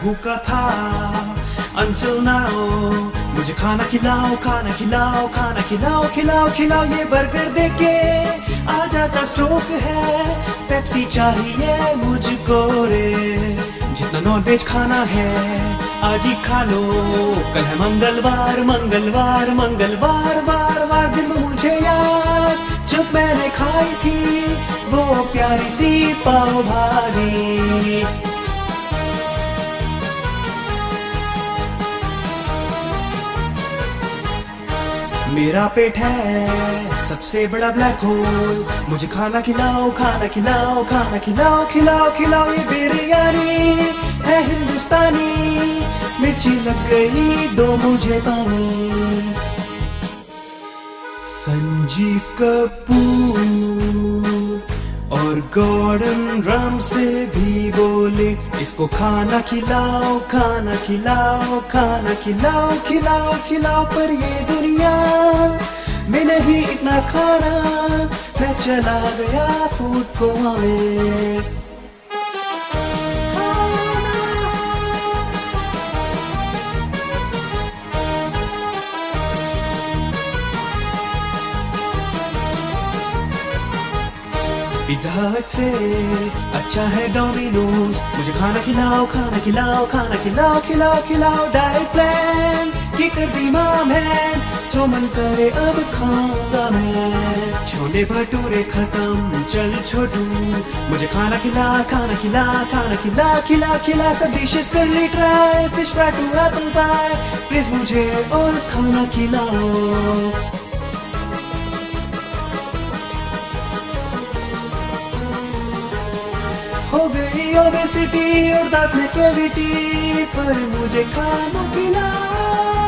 भूखा था until now। मुझे खाना खिलाओ खाना खिलाओ खाना खिलाओ खिलाओ खिलाओ। ये बर्गर देके आ जाता स्ट्रोक है, पेप्सी चाहिए मुझको रे। जितना नॉन वेज खाना है आज ही खा लो, कल है मंगलवार मंगलवार मंगलवार वार वार। दिन में मुझे याद जब मैंने खाई थी वो प्यारी सी पाव भाजी। मेरा पेट है सबसे बड़ा ब्लैक होल, मुझे खाना खिलाओ खाना खिलाओ खाना खिलाओ खिलाओ खिलाओ। ये बिरयानी है हिंदुस्तानी, मिर्ची लग गई दो मुझे पानी। संजीव कपूर और गॉर्डन रामसे भी बोले इसको खाना खिलाओ खाना खिलाओ खाना खिलाओ खिलाओ खिलाओ। पर ये दुनिया में नहीं इतना खाना, मैं चला गया फूड कोमा में। पिज़्ज़ा हट से अच्छा है डोमिनोज, मुझे खाना खिलाओ खाना खिलाओ खाना खिलाओ खिलाओ खिलाओ। डाइट प्लान की कर दी माम है, जो मन करे अब खाऊंगा मैं। छोले भटूरे खत्म चल छोटू, मुझे खाना खिला खाना खिला खाना खिला खिला खिला। सब डिशेस कर ली try, fish fry to apple pie, please मुझे और खाना खिलाओ। हो गई ओबेसिटी और दांत में कैविटी, पर मुझे खाना खिलाओ।